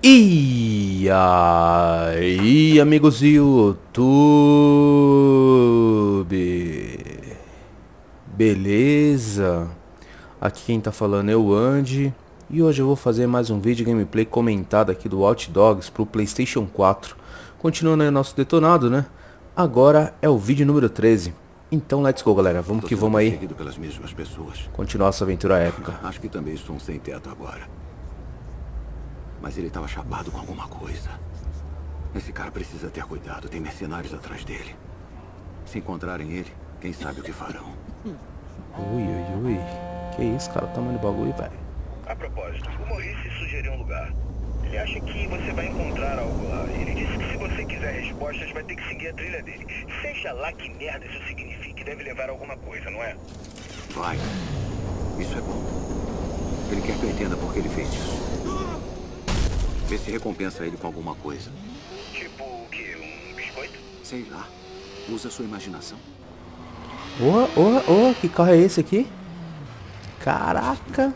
E aí, amigos do YouTube, beleza? Aqui quem tá falando é o Andy e hoje eu vou fazer mais um vídeo gameplay comentado aqui do Watch Dogs pro PlayStation 4. Continuando aí o nosso detonado, né? Agora é o vídeo número 13. Então let's go, galera, vamos que vamos aí. Pelas mesmas pessoas. Continuar essa aventura épica. Acho que também estou sem teto agora. Mas ele estava chapado com alguma coisa. Esse cara precisa ter cuidado. Tem mercenários atrás dele. Se encontrarem ele, quem sabe o que farão. Ui. Que isso, cara? O tamanho do bagulho, velho. A propósito, o Maurice sugeriu um lugar. Ele acha que você vai encontrar algo lá. Ele disse que se você quiser respostas, vai ter que seguir a trilha dele. Seja lá que merda isso signifique, deve levar alguma coisa, não é? Vai. Isso é bom. Ele quer que eu entenda por que ele fez isso. Vê se recompensa ele com alguma coisa. Tipo o quê? Um biscoito? Sei lá. Usa a sua imaginação. Que carro é esse aqui? Caraca.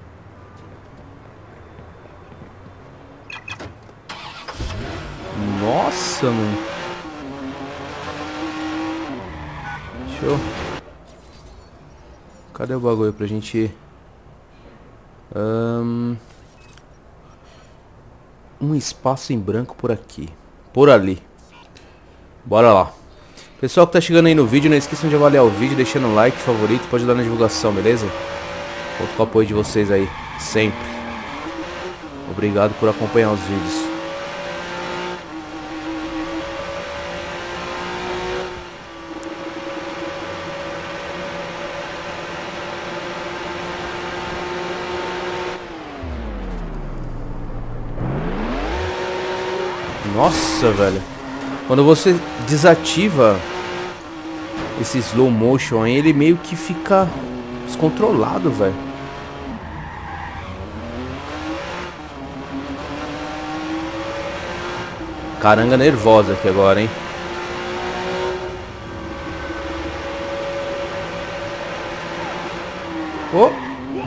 Nossa, mano. Show. Cadê o bagulho pra gente ir? Um espaço em branco por aqui. Por ali. Bora lá. Pessoal que tá chegando aí no vídeo, não esqueçam de avaliar o vídeo, deixando um like, favorito, pode dar na divulgação, beleza? Conto com o apoio de vocês aí, sempre. Obrigado por acompanhar os vídeos. Nossa, velho. Quando você desativa esse slow motion aí, ele meio que fica descontrolado, velho. Caranga nervosa aqui agora, hein. Oh!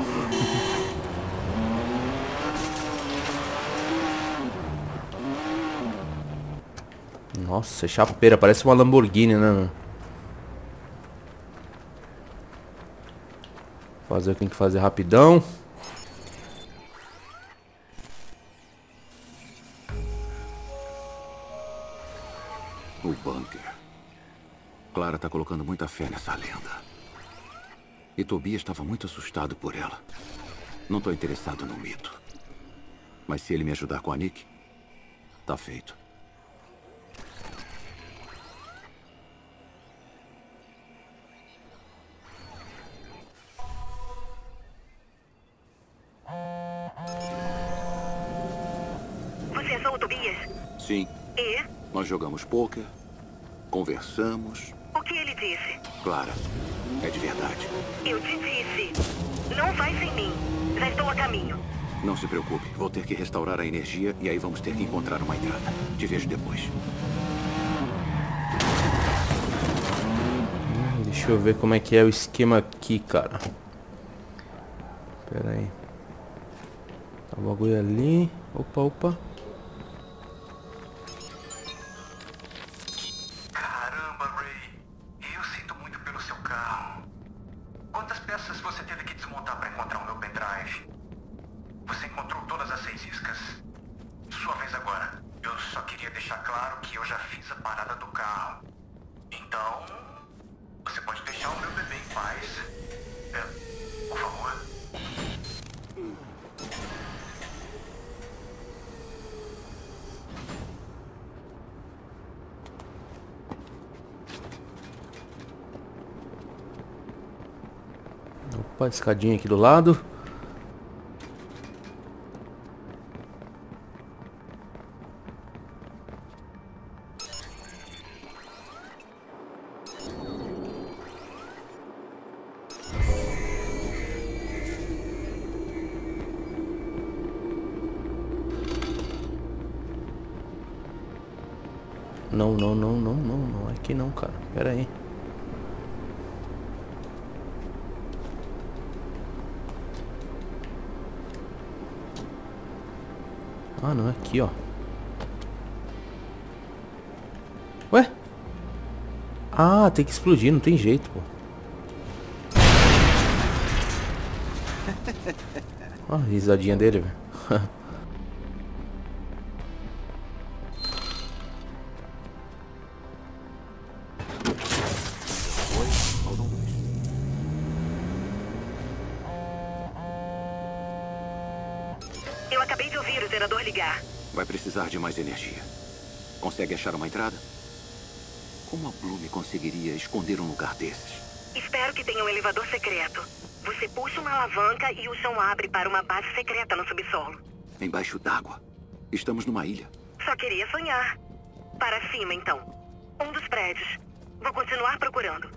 Nossa, é chapeira, parece uma Lamborghini, né, mano? Fazer o que tem que fazer rapidão. O bunker. Clara tá colocando muita fé nessa lenda. E Tobias estava muito assustado por ela. Não tô interessado no mito. Mas se ele me ajudar com a Nick, tá feito. Você é só o Tobias? Sim, E? nós jogamos pôquer, conversamos. O que ele disse? Clara, é de verdade. Eu te disse. Não vai sem mim. Já estou a caminho. Não se preocupe, vou ter que restaurar a energia e aí vamos ter que encontrar uma entrada. Te vejo depois. Deixa eu ver como é que é o esquema aqui, cara. Pera aí. Tá o bagulho ali. Opa. Caramba, Ray. Eu sinto muito pelo seu carro. Quantas peças você teve que desmontar para encontrar o meu pendrive? Você encontrou todas as 6 iscas. Sua vez agora. Eu só queria deixar claro que eu já fiz a parada do carro. Então, você pode deixar o meu bebê em paz. Por favor. Opa, escadinha aqui do lado. Não, aqui não, cara. Pera aí. Ah, não, é aqui, ó. Ué? Ah, tem que explodir, não tem jeito, pô. Ah, a risadinha dele, velho. Eu acabei de ouvir o gerador ligar. Vai precisar de mais energia. Consegue achar uma entrada? Como a Blume conseguiria esconder um lugar desses? Espero que tenha um elevador secreto. Você puxa uma alavanca e o chão abre para uma base secreta no subsolo. Embaixo d'água. Estamos numa ilha. Só queria sonhar. Para cima, então. Um dos prédios. Vou continuar procurando.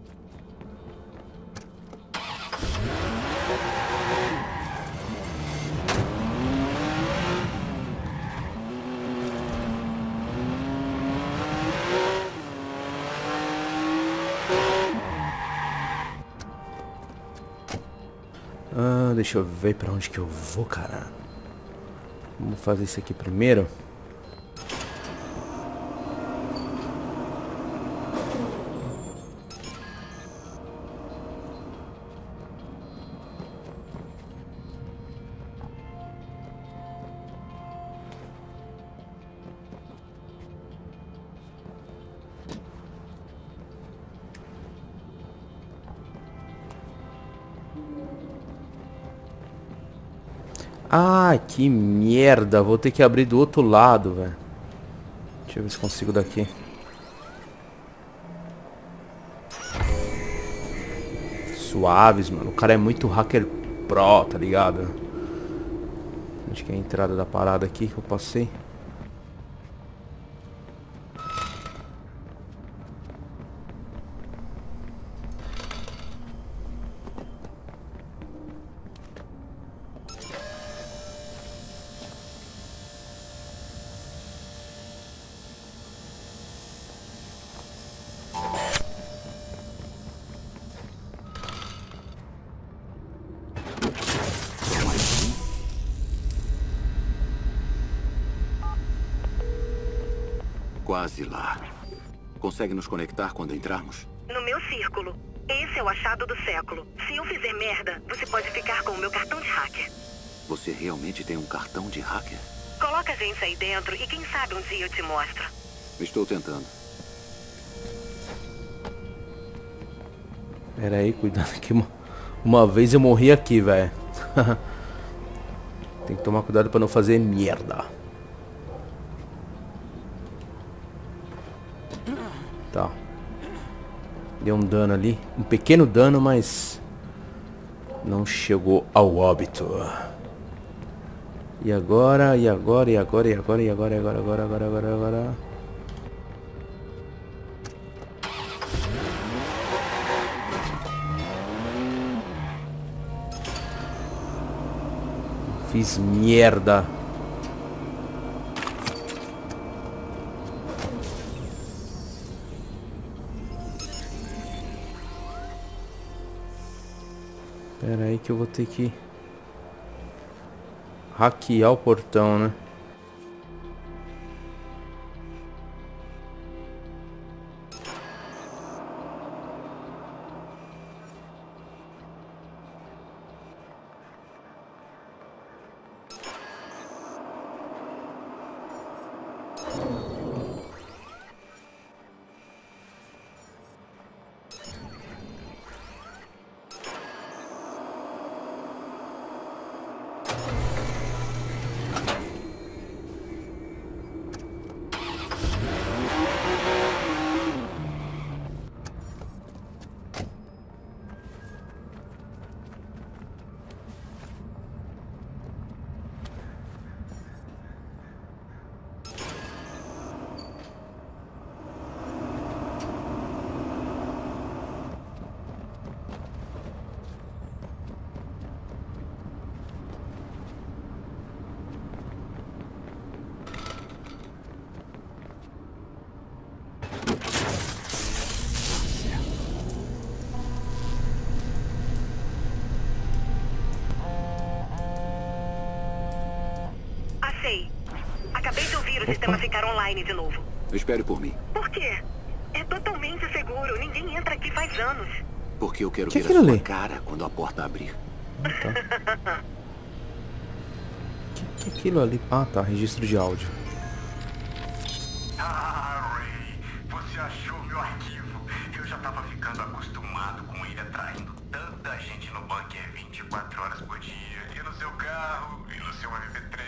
Ah, deixa eu ver pra onde que eu vou, cara. Vamos fazer isso aqui primeiro. Ah, que merda. Vou ter que abrir do outro lado, velho. Deixa eu ver se consigo daqui. Suaves, mano. O cara é muito hacker pro, tá ligado? Acho que é a entrada da parada aqui que eu passei. Quase lá. Consegue nos conectar quando entrarmos? No meu círculo. Esse é o achado do século. Se eu fizer merda, você pode ficar com o meu cartão de hacker. Você realmente tem um cartão de hacker? Coloca a gente aí dentro e quem sabe um dia eu te mostro. Estou tentando. Pera aí, cuidado que uma vez eu morri aqui, velho. Tem que tomar cuidado pra não fazer merda. Tá. Deu um dano ali. Um pequeno dano, mas não chegou ao óbito. E agora, e agora, e agora, e agora, e agora, e agora, agora, agora, agora, agora. Fiz merda. Pera aí que eu vou ter que hackear o portão, né? Acabei de ouvir o sistema ficar online de novo. Espere por mim. Por quê? É totalmente seguro. Ninguém entra aqui faz anos. Porque eu quero Que ver a aquilo sua ali? cara quando a porta abrir. Tá. Que aquilo ali? Ah, tá. Registro de áudio. Ah, Ray, você achou meu arquivo. Eu já tava ficando acostumado com ele atraindo tanta gente no bunker 24 horas por dia. E no seu carro, e no seu MP3.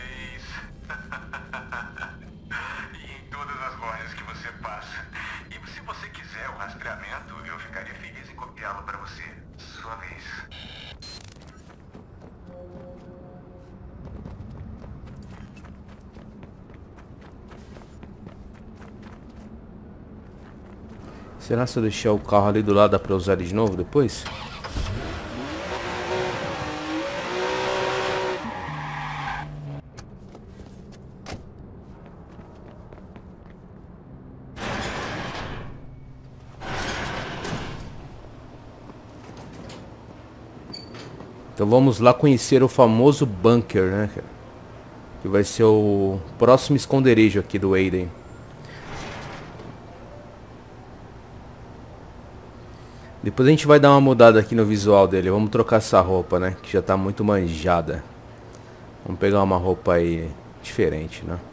E em todas as lojas que você passa. E se você quiser o rastreamento, eu ficaria feliz em copiá-lo para você. Sua vez. Será que se eu deixar o carro ali do lado dá pra usar ele de novo depois? Então vamos lá conhecer o famoso bunker, né, cara? Que vai ser o próximo esconderijo aqui do Aiden. Depois a gente vai dar uma mudada aqui no visual dele. Vamos trocar essa roupa, né? Que já tá muito manjada. Vamos pegar uma roupa aí diferente, né?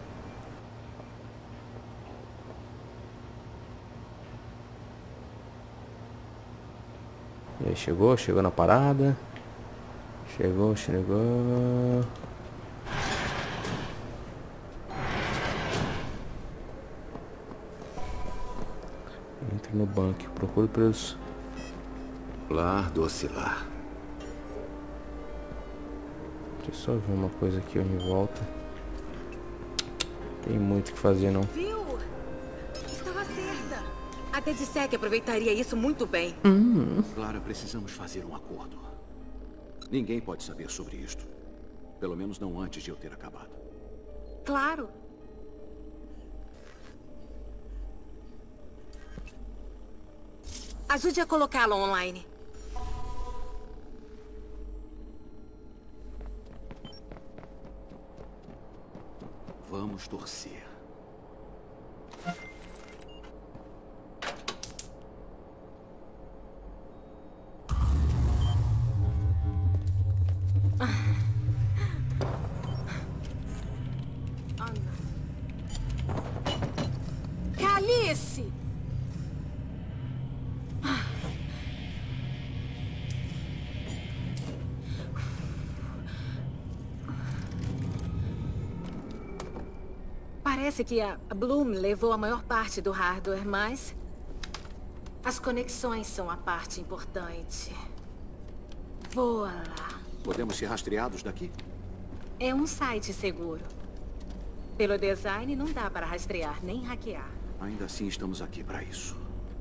E aí, chegou? Chegou na parada. Chegou. Entre no banco. Procure pelos... Lar do Oscilar. Deixa eu só ver uma coisa aqui em volta. Tem muito o que fazer, não. Viu? Estava certa. Até disse que aproveitaria isso muito bem. Clara, precisamos fazer um acordo. Ninguém pode saber sobre isto. Pelo menos não antes de eu ter acabado. Claro. Ajude a colocá-lo online. Vamos torcer. Calice! Parece que a Bloom levou a maior parte do hardware, mas as conexões são a parte importante. Voa lá. Podemos ser rastreados daqui? É um site seguro. Pelo design, não dá para rastrear nem hackear. Ainda assim, estamos aqui para isso.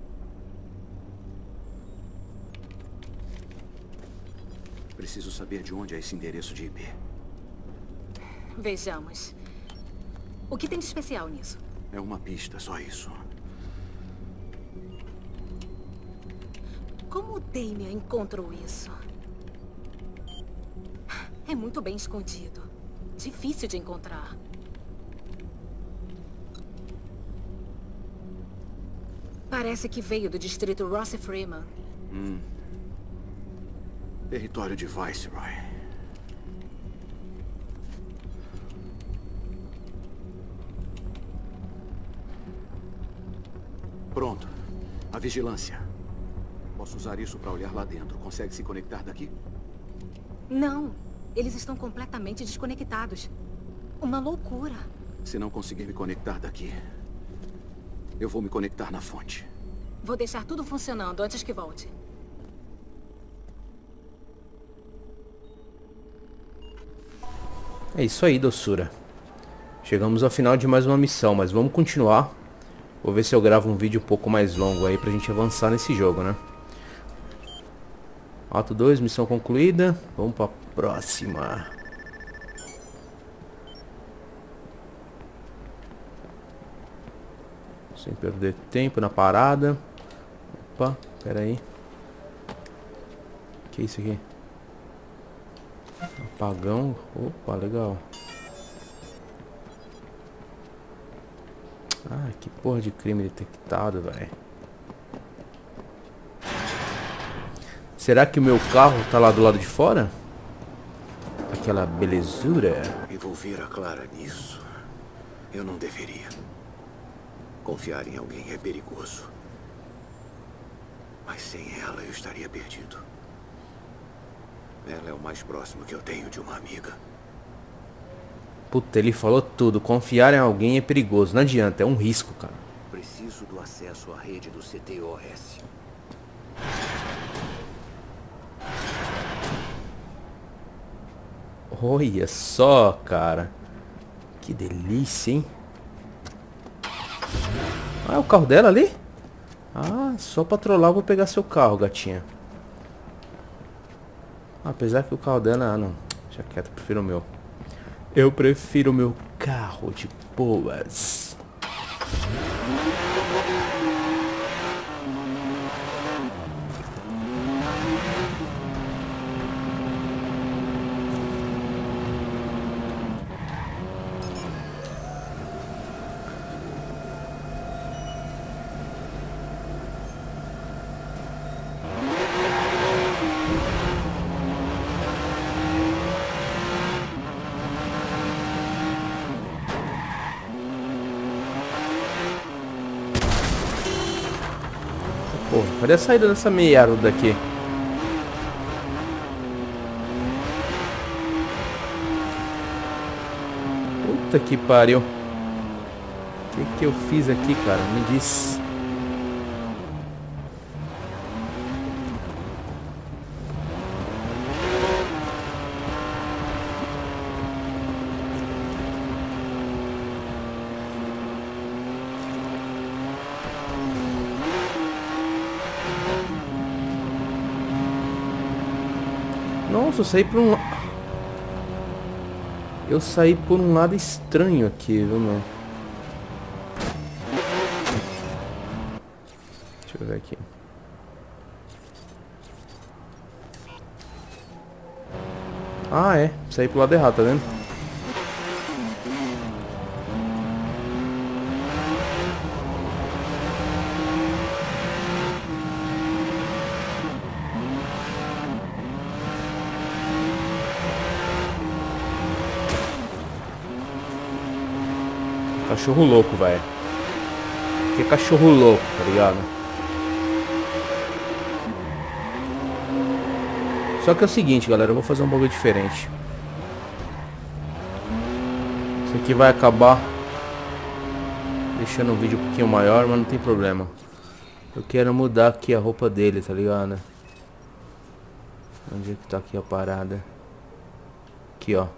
Preciso saber de onde é esse endereço de IP. Vejamos. O que tem de especial nisso? É uma pista, só isso. Como o Damien encontrou isso? É muito bem escondido. Difícil de encontrar. Parece que veio do distrito Ross Freeman. Território de Viceroy. Pronto. A vigilância. Posso usar isso para olhar lá dentro. Consegue se conectar daqui? Não. Eles estão completamente desconectados. Uma loucura. Se não conseguir me conectar daqui, eu vou me conectar na fonte. Vou deixar tudo funcionando antes que volte. É isso aí, doçura. Chegamos ao final de mais uma missão, mas vamos continuar. Vou ver se eu gravo um vídeo um pouco mais longo aí pra gente avançar nesse jogo, né? Ato 2, missão concluída. Vamos pra próxima. Sem perder tempo na parada. Opa, pera aí. Que é isso aqui? Apagão. Opa, legal. Ah, que porra de crime detectado, velho. Será que o meu carro tá lá do lado de fora? Aquela belezura. Envolver a Clara nisso, eu não deveria. Confiar em alguém é perigoso. Mas sem ela eu estaria perdido. Ela é o mais próximo que eu tenho de uma amiga. Puta, ele falou tudo. Confiar em alguém é perigoso. Não adianta, é um risco, cara. Preciso do acesso à rede do CTOS. Olha só, cara. Que delícia, hein? Ah, é o carro dela ali? Ah, só pra trollar eu vou pegar seu carro, gatinha. Apesar que o carro dela... Ah, não. Deixa quieto, eu prefiro o meu. Eu prefiro o meu carro de boas. Pô, cadê a saída dessa merda daqui? Puta que pariu. O que eu fiz aqui, cara? Me diz. Nossa, eu saí por um... Eu saí por um lado estranho aqui, viu, meu? Deixa eu ver aqui. Ah, é. Saí pro lado errado, tá vendo? Cachorro louco, velho. Que cachorro louco, tá ligado? Só que é o seguinte, galera. Eu vou fazer um bagulho diferente. Isso aqui vai acabar deixando o vídeo um pouquinho maior, mas não tem problema. Eu quero mudar aqui a roupa dele, tá ligado? Onde é que tá aqui a parada? Aqui, ó.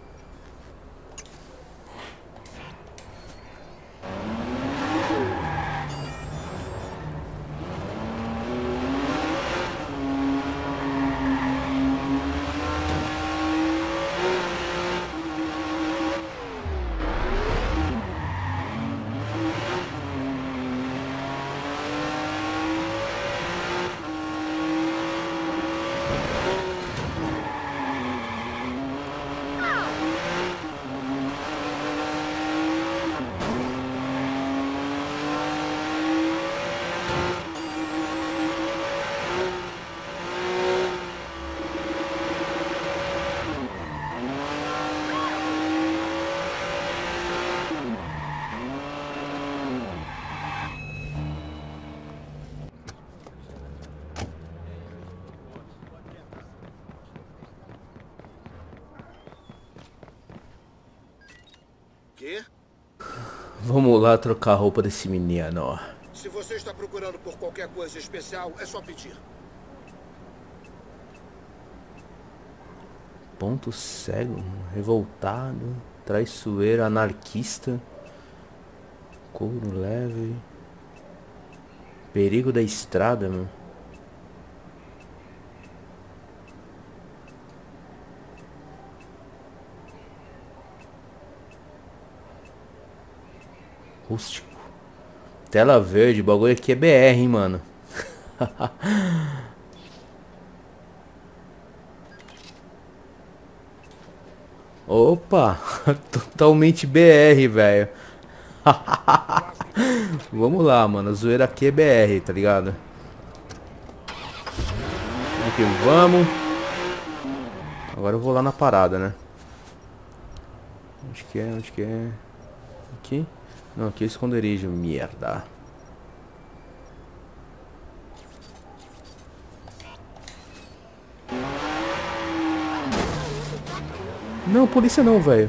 Quê? Vamos lá trocar a roupa desse menino. Se você está procurando por qualquer coisa especial, é só pedir. Ponto cego, revoltado, traiçoeiro, anarquista, couro leve, perigo da estrada, meu. Rústico. Tela verde, o bagulho aqui é BR, hein, mano. Opa, totalmente BR, velho. Vamos lá, mano. A zoeira aqui é BR, tá ligado? Aqui, vamos. Agora eu vou lá na parada, né? Onde que é? Onde que é? Aqui? Não, aqui é esconderijo. Merda. Não, polícia não, velho.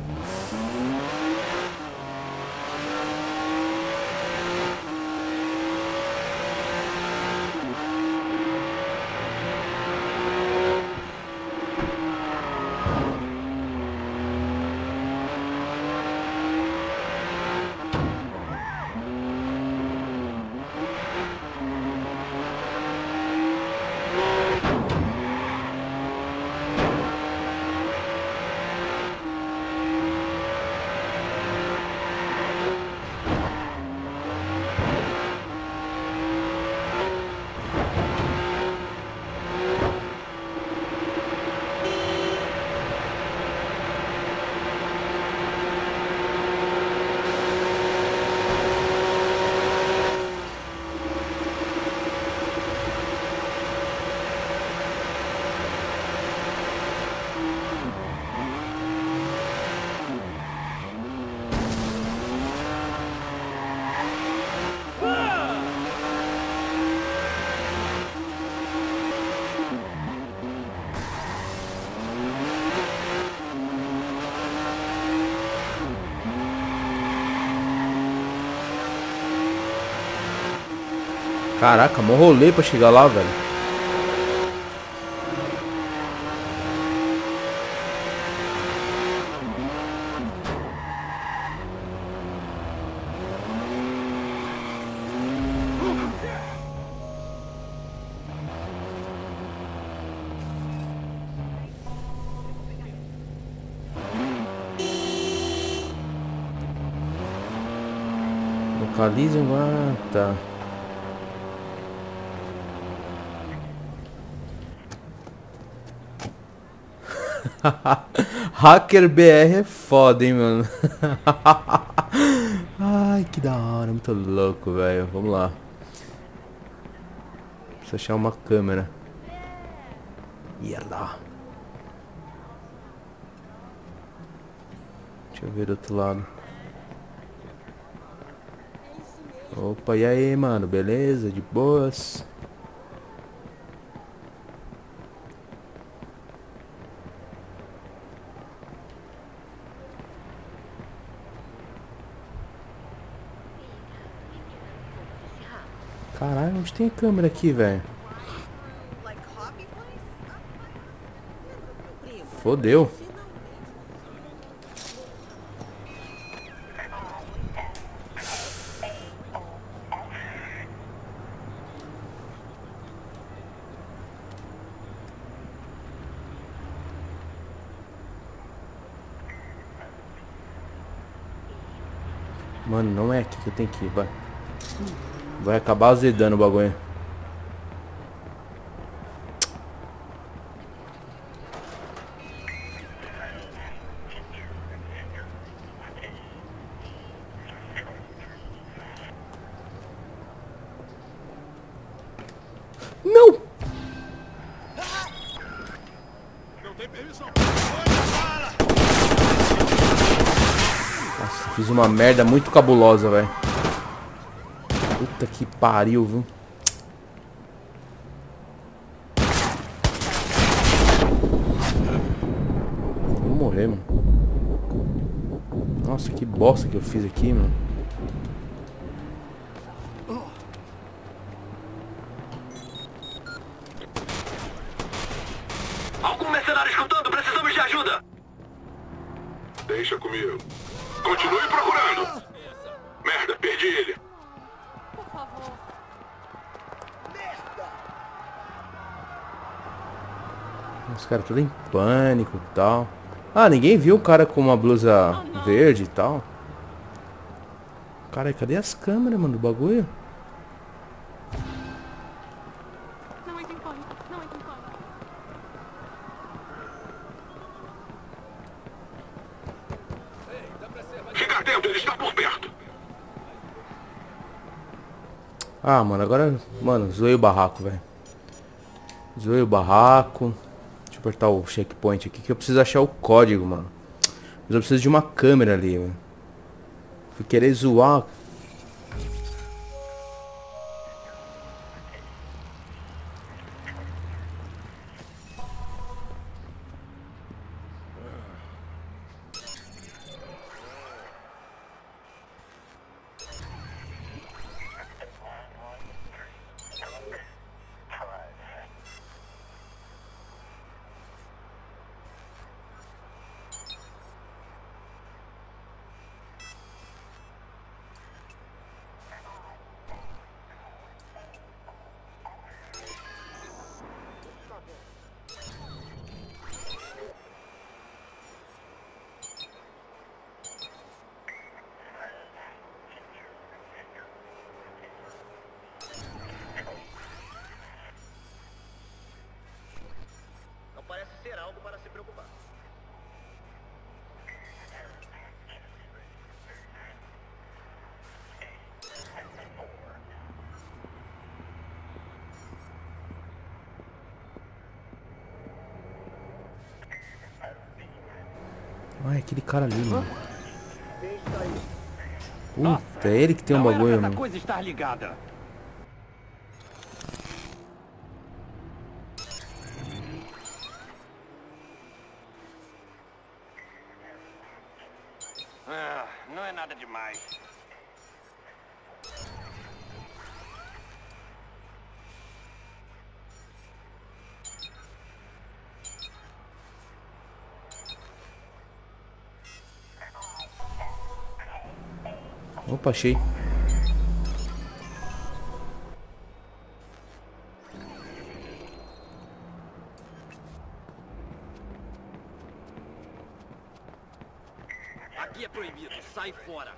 Caraca, mó rolê pra chegar lá, velho. Localiza agora, tá. Hacker BR é foda, hein, mano. Ai, que da hora, muito louco, velho. Vamos lá. Preciso achar uma câmera. Merda. Deixa eu ver do outro lado. Opa, e aí, mano? Beleza? De boas? Caralho, onde tem câmera aqui, velho? Fodeu. Mano, não é aqui que eu tenho que ir, vai. Vai acabar azedando o bagulho. Não! Não tem permissão. Nossa, fiz uma merda muito cabulosa, velho. Puta que pariu, viu? Vou morrer, mano. Nossa, que bosta que eu fiz aqui, mano. Algum mercenário escutando? Precisamos de ajuda! Deixa comigo. Continue procurando. Merda, perdi ele. Os caras tudo em pânico e tal. Ah, ninguém viu o cara com uma blusa verde e tal. Cara, cadê as câmeras, mano, do bagulho? Não entre em pânico, não entre em pânico. Fica atento, ele está por perto. Ah, mano, agora... Mano, zoei o barraco, velho. Zoei o barraco. Deixa eu apertar o checkpoint aqui, que eu preciso achar o código, mano. Mas eu preciso de uma câmera ali, mano. Fui querer zoar... Parece ser algo para se preocupar. Ai, aquele cara ali, mano. Puta, é ele que tem um bagulho, mano. Coisa estar ligada. Não é nada demais. Opa, achei. Aqui é proibido. Sai fora.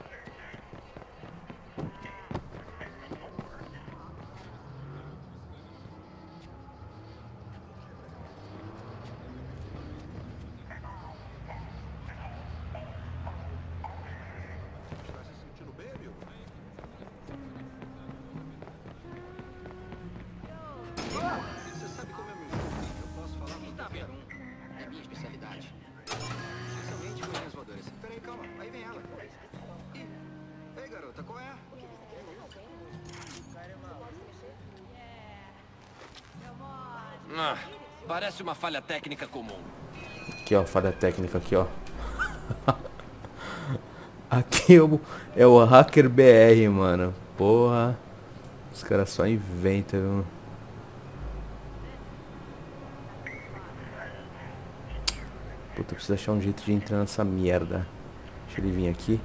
Parece uma falha técnica comum. Aqui, ó, falha técnica aqui, ó. Aqui é o Hacker BR, mano. Porra. Os caras só inventam, viu? Puta, eu preciso achar um jeito de entrar nessa merda. Deixa ele vir aqui.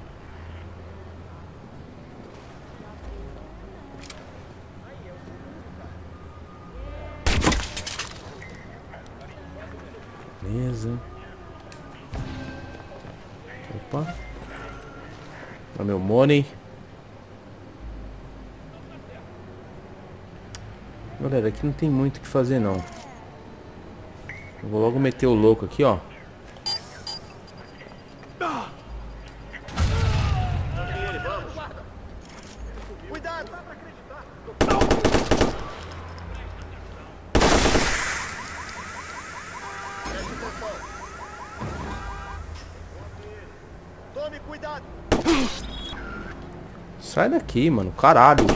Beleza. Opa. Olha meu money. Galera, aqui não tem muito o que fazer não. Eu vou logo meter o louco aqui, ó. Cuidado! Tome cuidado! Sai daqui, mano. Caralho.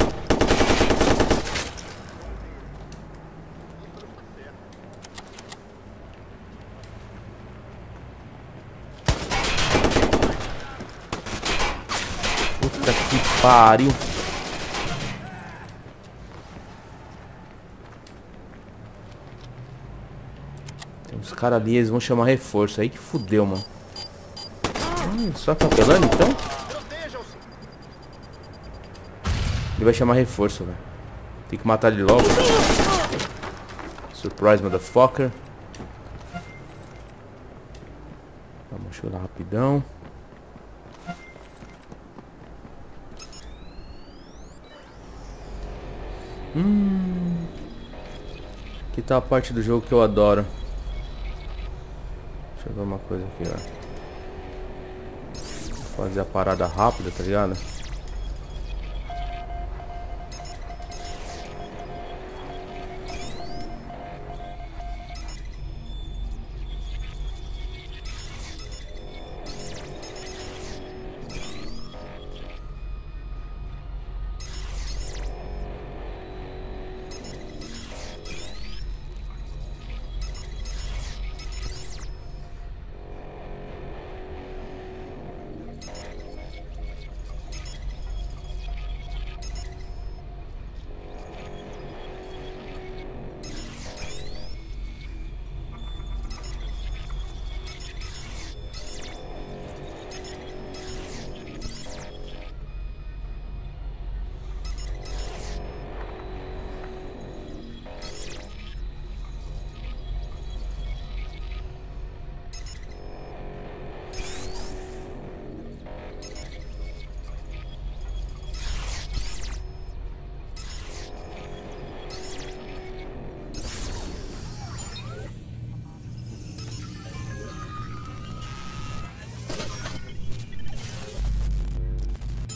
Puta que pariu. Tem uns caras ali, eles vão chamar reforço. Aí que fudeu, mano. Só atropelando então? Ele vai chamar reforço, velho. Tem que matar ele logo. Surprise, motherfucker. Vamos chorar rapidão. Aqui tá a parte do jogo que eu adoro. Deixa eu ver uma coisa aqui, ó. Fazer a parada rápida, tá ligado?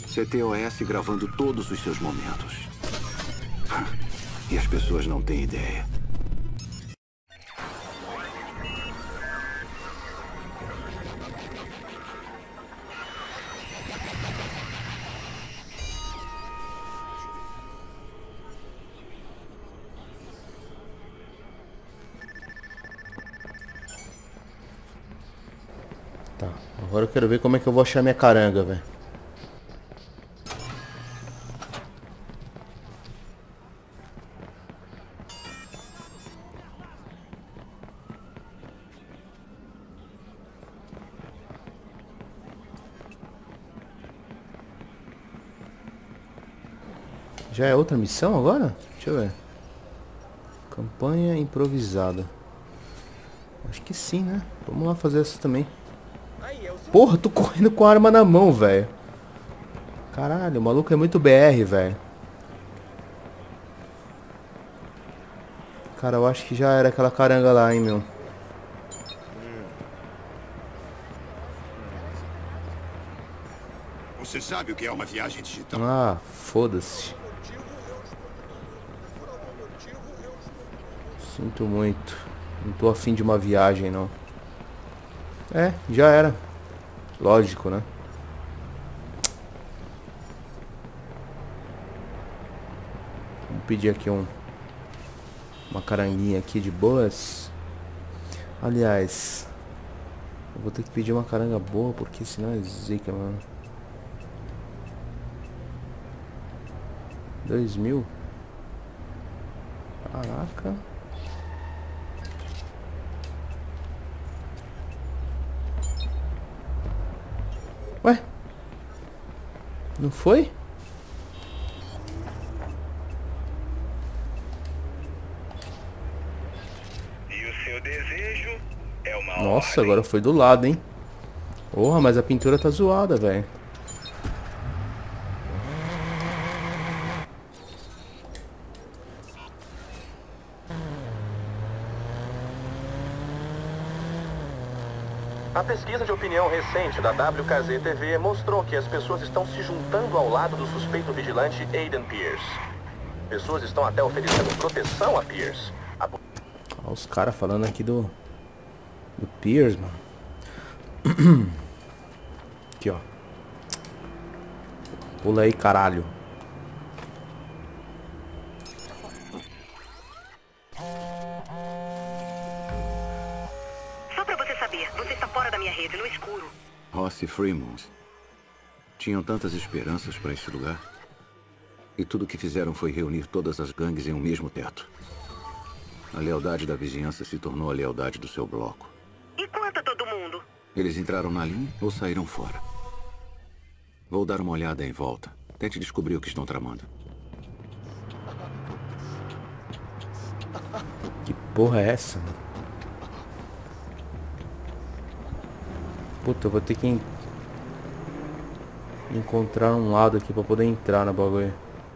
CTOS gravando todos os seus momentos. E as pessoas não têm ideia. Tá, agora eu quero ver como é que eu vou achar minha caranga, velho. Já é outra missão agora? Deixa eu ver. Campanha improvisada. Acho que sim, né? Vamos lá fazer essa também. Porra, tô correndo com a arma na mão, velho. Caralho, o maluco é muito BR, velho. Cara, eu acho que já era aquela caranga lá, hein, meu. Você sabe o que é uma viagem digital? Ah, foda-se. Sinto muito. Não tô afim de uma viagem, não. É, já era. Lógico, né? Vou pedir aqui uma caranguinha aqui de boas. Aliás, eu vou ter que pedir uma caranga boa, porque senão é zica, mano. 2.000. Caraca. Ué? Não foi? E o seu desejo é uma Nossa, ordem. agora foi do lado, hein? Porra, mas a pintura tá zoada, velho. A pesquisa de opinião recente da WKZ-TV mostrou que as pessoas estão se juntando ao lado do suspeito vigilante Aiden Pierce. Pessoas estão até oferecendo proteção a Pierce. Olha os caras falando aqui do Pierce, mano. Aqui, ó. Pula aí, caralho. Só pra você saber, você está fora da minha rede, no escuro. Ross e Fremont tinham tantas esperanças para esse lugar. E tudo o que fizeram foi reunir todas as gangues em um mesmo teto. A lealdade da vizinhança se tornou a lealdade do seu bloco. E quanto a todo mundo? Eles entraram na linha ou saíram fora. Vou dar uma olhada em volta. Tente descobrir o que estão tramando. Que porra é essa? Puta, eu vou ter que encontrar um lado aqui pra poder entrar na bagulho.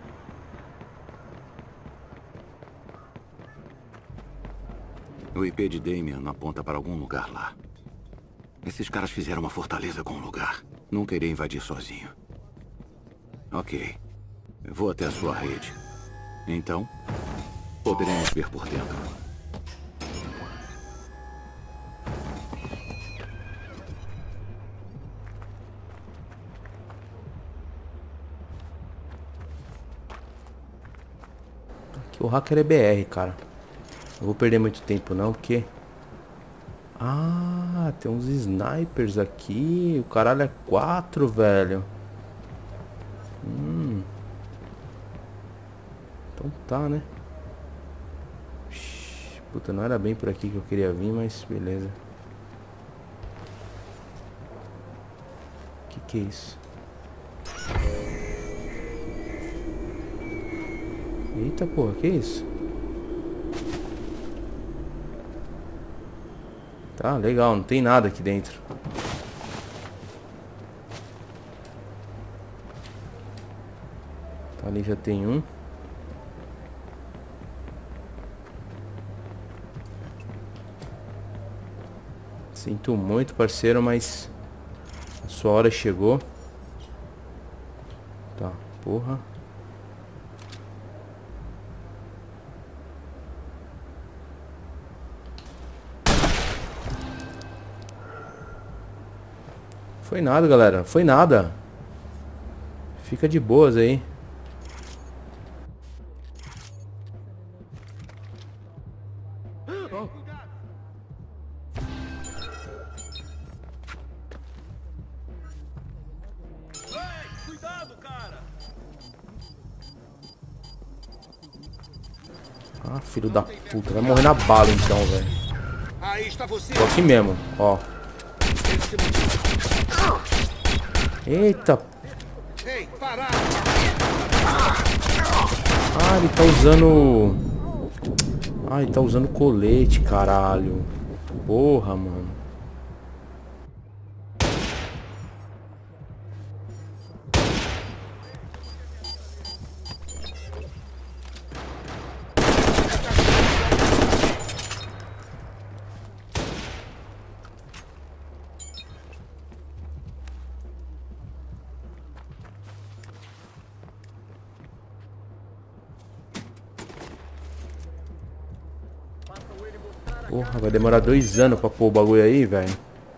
O IP de Damien não aponta para algum lugar lá. Esses caras fizeram uma fortaleza com o lugar. Nunca irei invadir sozinho. Ok. Eu vou até a sua rede. Então, poderemos ver por dentro. Aqui o hacker é BR, cara. Não vou perder muito tempo não, porque... Ah, tem uns snipers aqui. O caralho é 4, velho. Então tá, né? Puta, não era bem por aqui que eu queria vir, mas beleza. Que é isso? Eita porra, que é isso? Tá, legal, não tem nada aqui dentro. Tá, ali já tem um. Sinto muito, parceiro, mas a sua hora chegou. Tá, porra. Foi nada, galera. Foi nada. Fica de boas aí. Cuidado, cara! Ah, filho da puta. Vai morrer na bala então, velho. Aí está você. Tô aqui mesmo, ó. Eita. Ei, parar! Ah, ele tá usando... Ah, ele tá usando colete, caralho. Porra, mano. Porra, vai demorar 2 anos pra pôr o bagulho aí, velho.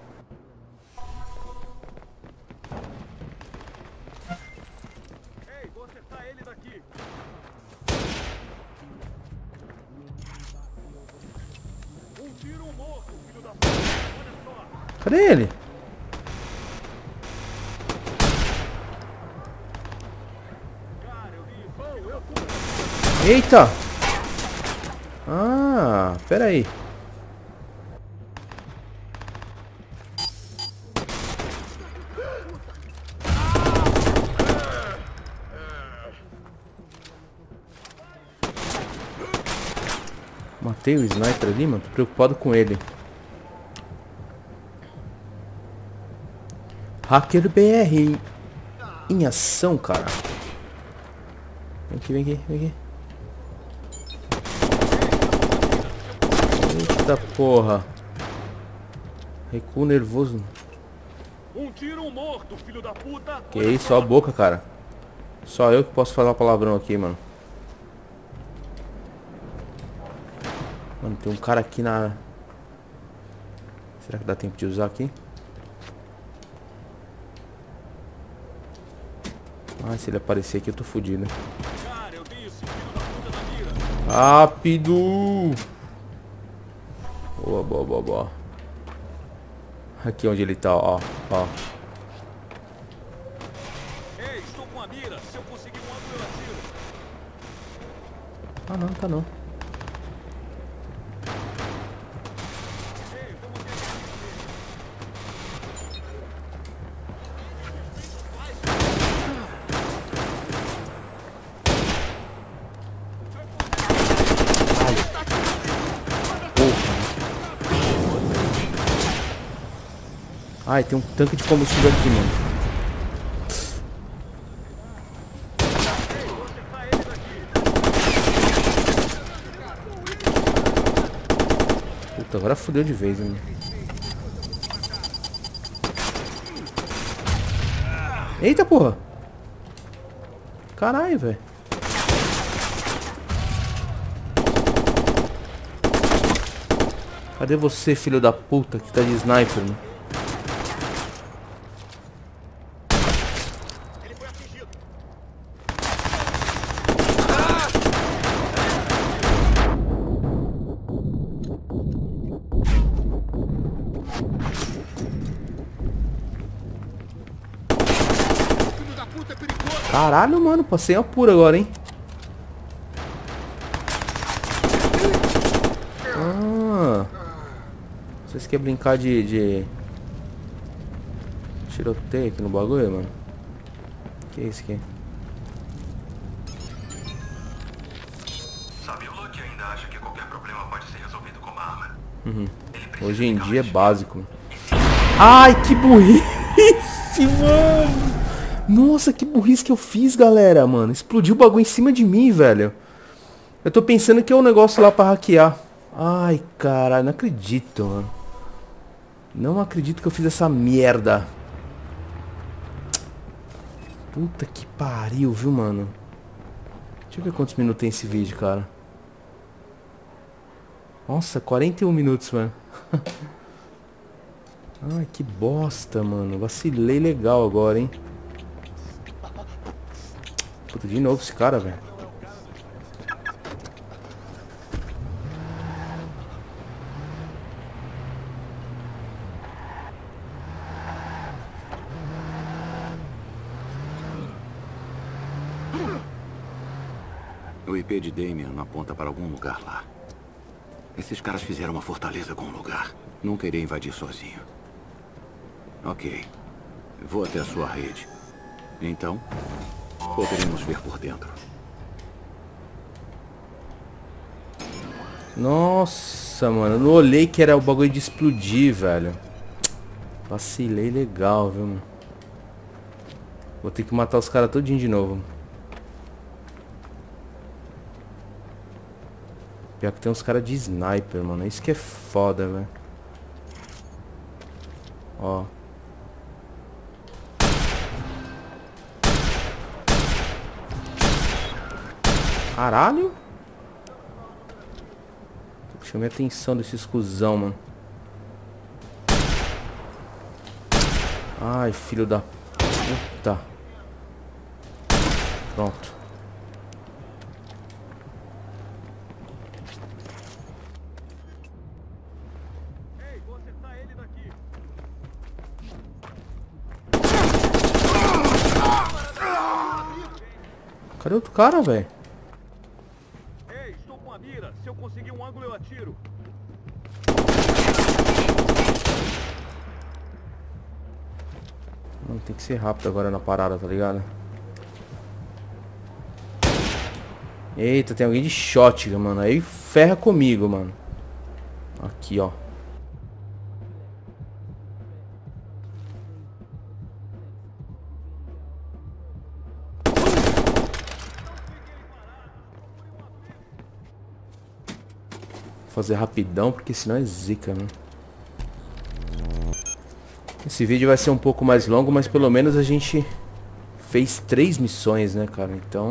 Ei, vou acertar ele daqui. Um tiro morto, filho da puta. Olha só. Cadê ele? Cara, eu vi. Eita! Ah, pera aí. Matei o sniper ali, mano. Tô preocupado com ele. Hacker BR em ação, cara. Vem aqui, vem aqui, vem aqui. Eita porra. Recuo nervoso. Um tiro morto, filho da puta. Que isso, só a boca, cara. Só eu que posso falar palavrão aqui, mano. Mano, tem um cara aqui na... Será que dá tempo de usar aqui? Ah, se ele aparecer aqui eu tô fudido. Cara, eu vi esse filho da puta na mira. Rápido! Boa, boa, boa, boa. Aqui onde ele tá, ó. Ó. Ei, estou com a mira. Se eu conseguir um ângulo, eu atiro. Ah, não, tá não. Ai, tem um tanque de combustível aqui, mano. Puta, agora fodeu de vez, mano. Eita, porra. Caralho, velho. Cadê você, filho da puta, que tá de sniper, mano? Caralho, mano, passei a pura agora, hein? Ah, vocês querem brincar de tiroteio aqui no bagulho, mano? Que é isso aqui? Sabe, o Luke ainda acha que qualquer problema pode ser resolvido com uma arma. Hoje em dia é básico. Ai, que burrice, mano! Nossa, que burrice que eu fiz, galera, mano. Explodiu o bagulho em cima de mim, velho. Eu tô pensando que é um negócio lá pra hackear. Ai, caralho, não acredito, mano. Não acredito que eu fiz essa merda. Puta que pariu, viu, mano? Deixa eu ver quantos minutos tem esse vídeo, cara. Nossa, 41 minutos, mano. Ai, que bosta, mano. Vacilei legal agora, hein. Puta, de novo esse cara, velho. O IP de Damien não aponta para algum lugar lá. Esses caras fizeram uma fortaleza com um lugar. Nunca irei invadir sozinho. Ok. Vou até a sua rede. Então, poderemos ver por dentro. Nossa, mano. Eu não olhei que era o bagulho de explodir, velho. Vacilei legal, viu, mano. Vou ter que matar os caras todinho de novo. Pior que tem uns caras de sniper, mano. Isso que é foda, velho. Ó. Caralho. Chamei a atenção desses cuzão, mano. Ai, filho da puta. Pronto. Cadê outro cara, velho? Ei, estou com a mira. Se eu conseguir um ângulo, eu atiro. Mano, tem que ser rápido agora na parada, tá ligado? Eita, tem alguém de shotgun, mano. Aí ferra comigo, mano. Aqui, ó. Fazer rapidão, porque senão é zica, né? Esse vídeo vai ser um pouco mais longo, mas pelo menos a gente fez 3 missões, né, cara? Então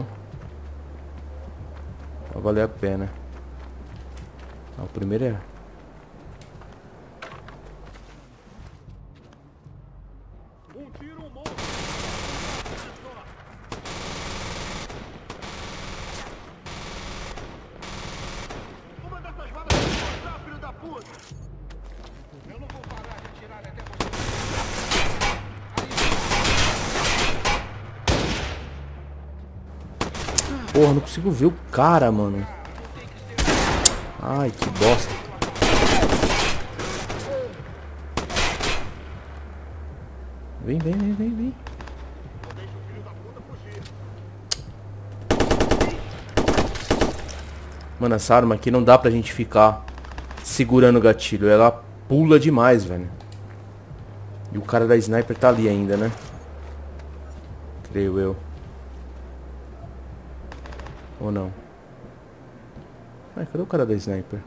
vai valer a pena. O primeiro é... Porra, não consigo ver o cara, mano. Ai, que bosta. Vem, vem, vem, vem, vem. Mano, essa arma aqui não dá pra gente ficar segurando o gatilho. Ela pula demais, velho. E o cara da sniper tá ali ainda, né? Creio eu. Ou não? Ai, cadê o cara da sniper?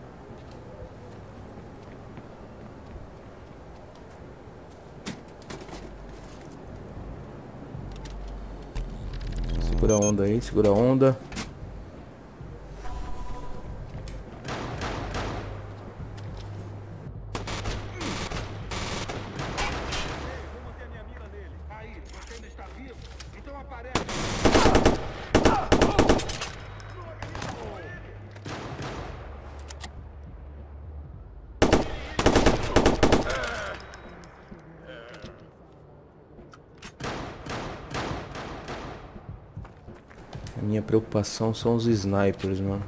Segura a onda aí, segura a onda. A minha preocupação são os snipers, mano.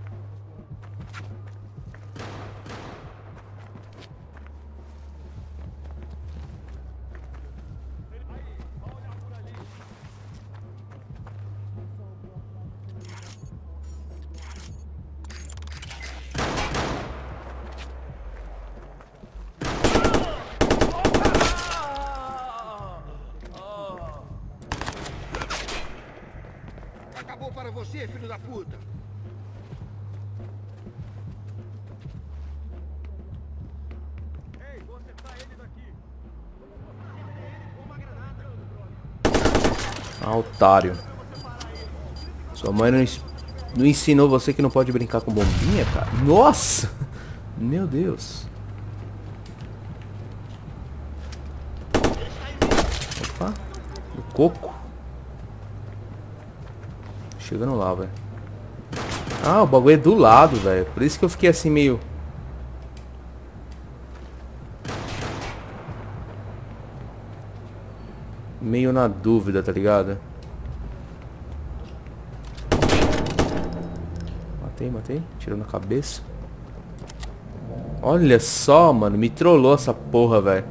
Acabou para você, filho da puta! Ei, vou acertar ele daqui. Ah, otário. Sua mãe não ensinou você que não pode brincar com bombinha, cara? Nossa! Meu Deus. Opa. O coco. Chegando lá, velho. Ah, o bagulho é do lado, velho. Por isso que eu fiquei assim meio... meio na dúvida, tá ligado? Matei. Tirou na cabeça. Olha só, mano. Me trollou essa porra, velho.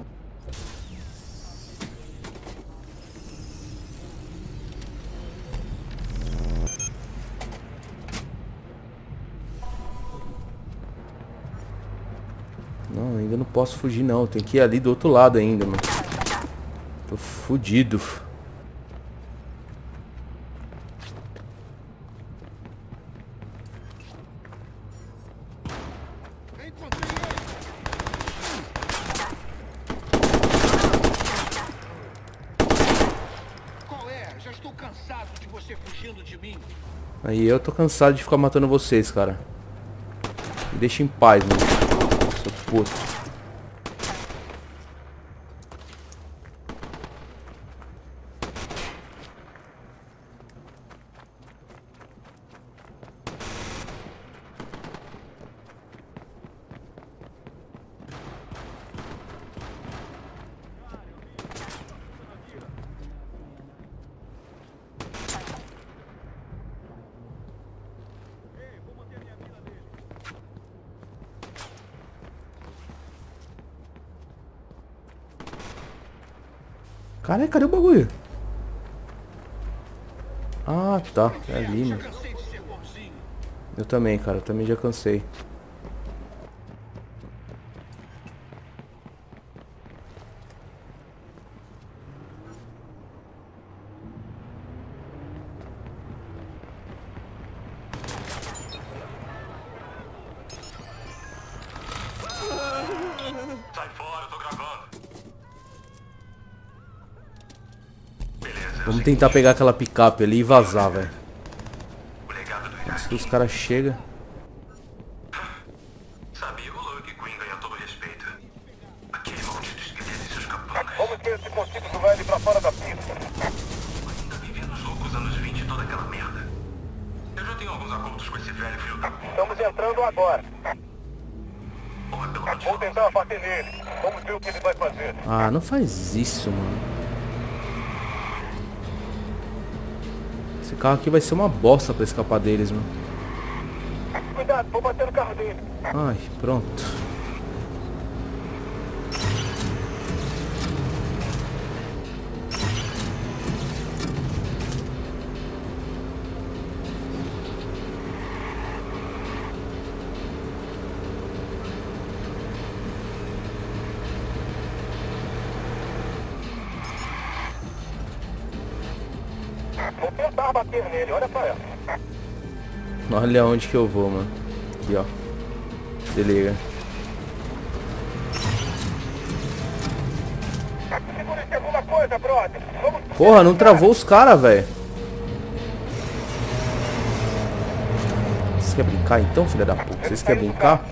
Não, ainda não posso fugir não. Tem que ir ali do outro lado ainda, mano. Tô fudido. Qual é? Já estou cansado de você fugindo de mim. Aí eu tô cansado de ficar matando vocês, cara. Me deixa em paz, mano. Seu puto. Caralho, cadê o bagulho? Ah, tá. É ali, mano. Eu também, cara. Eu também já cansei. Sai fora, eu tô gravando. Vamos tentar pegar aquela picape ali e vazar, velho. Se os caras chegam. Sabia o Luke Queen ganha todo respeito. Aquele maldito esqueleto e seus capangas. Vamos ver se consigo jogar ele pra fora da pista. Ainda vivi nos loucos anos 20 e toda aquela merda. Eu já tenho alguns acordos com esse velho filho da... Estamos entrando agora. Ou é pelo lado de Vou tentar bater nele. Vamos ver o que ele vai fazer. Ah, não faz isso, mano. Esse carro aqui vai ser uma bosta pra escapar deles, mano. Cuidado, vou bater no carro dele. Ai, pronto. Vou tentar bater nele, olha pra ela. Olha onde que eu vou, mano. Aqui, ó. Se liga. Segura em alguma coisa, brother. Vamos... Porra, não travou os caras, velho. Você quer brincar então, filha da puta? Vocês querem brincar?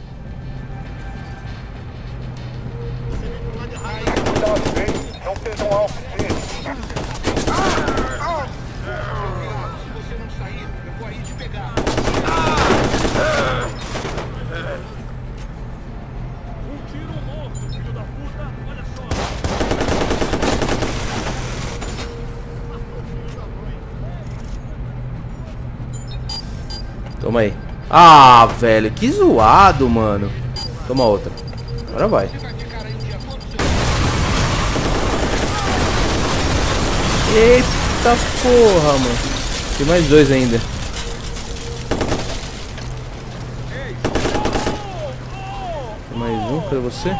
Não sejam alvos dele. Se você não sair, eu vou aí te pegar. Toma aí. Ah, velho, que zoado, mano. Toma outra. Agora vai. Eita porra, mano. Tem mais dois ainda. Tem mais um pra você.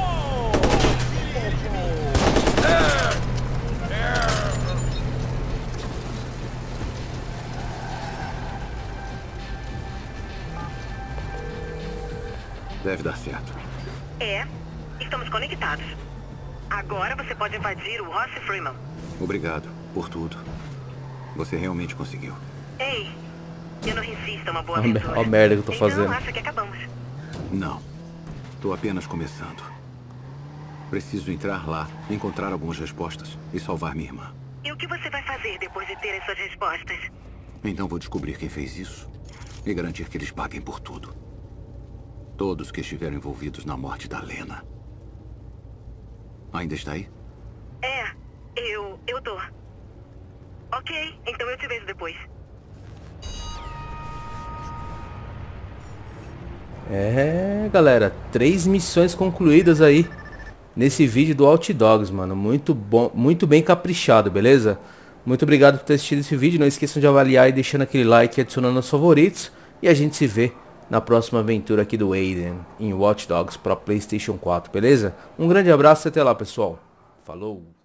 Deve dar certo. É, estamos conectados. Agora você pode invadir o Ross Freeman. Obrigado. Por tudo. Você realmente conseguiu. Ei, eu não resisto a uma boa Ó aventura. a merda que eu tô então, fazendo. acho que acabamos. Não. Tô apenas começando. Preciso entrar lá, encontrar algumas respostas e salvar minha irmã. E o que você vai fazer depois de ter as suas respostas? Então vou descobrir quem fez isso e garantir que eles paguem por tudo. Todos que estiveram envolvidos na morte da Lena. Ainda está aí? É, eu tô. Ok, então eu te vejo depois. É, galera, 3 missões concluídas aí nesse vídeo do Watch Dogs, mano. Muito bom, muito bem caprichado, beleza? Muito obrigado por ter assistido esse vídeo. Não esqueçam de avaliar e deixando aquele like e adicionando aos favoritos. E a gente se vê na próxima aventura aqui do Aiden em Watch Dogs para PlayStation 4, beleza? Um grande abraço e até lá, pessoal. Falou!